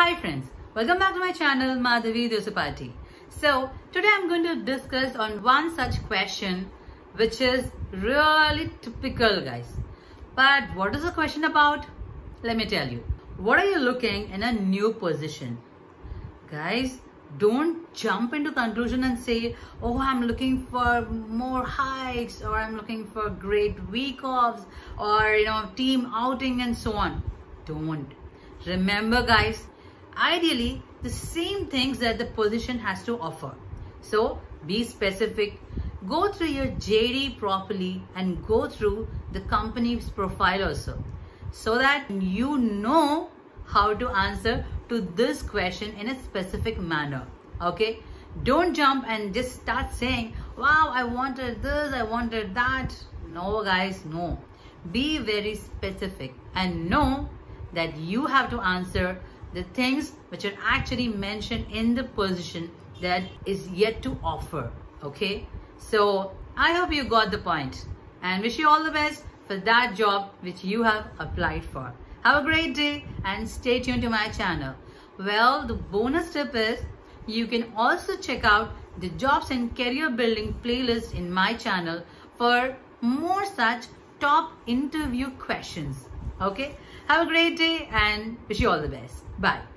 Hi friends, welcome back to my channel Madhavi Dosapati. So today I'm going to discuss on one such question which is really typical, guys. But what is the question about? Let me tell you. What are you looking in a new position? Guys, don't jump into conclusion and say, oh, I'm looking for more hikes, or I'm looking for great week offs, or team outing and so on. Don't. Remember guys, ideally the same things that the position has to offer. So be specific, go through your JD properly and go through the company's profile also, so that you know how to answer to this question in a specific manner. Okay, don't jump and just start saying, wow, I wanted this, I wanted that. No guys, no. Be very specific and know that you have to answer the things which are actually mentioned in the position that is yet to offer. Okay, so I hope you got the point and wish you all the best for that job which you have applied for. Have a great day and stay tuned to my channel. Well, the bonus tip is you can also check out the jobs and career building playlist in my channel for more such top interview questions. Okay, have a great day and wish you all the best. Bye.